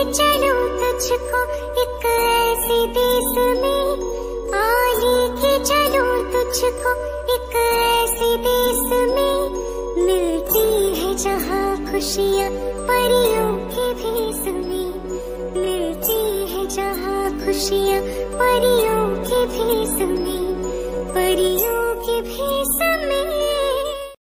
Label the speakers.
Speaker 1: चलूं तुझको एक ऐसे देश में, आ लेके चलूं तुझको एक ऐसे देश में, मिलती है जहाँ खुशियाँ परियों के भेष में, मिलती है जहाँ खुशियाँ परियों के भेष में, परियों के भेष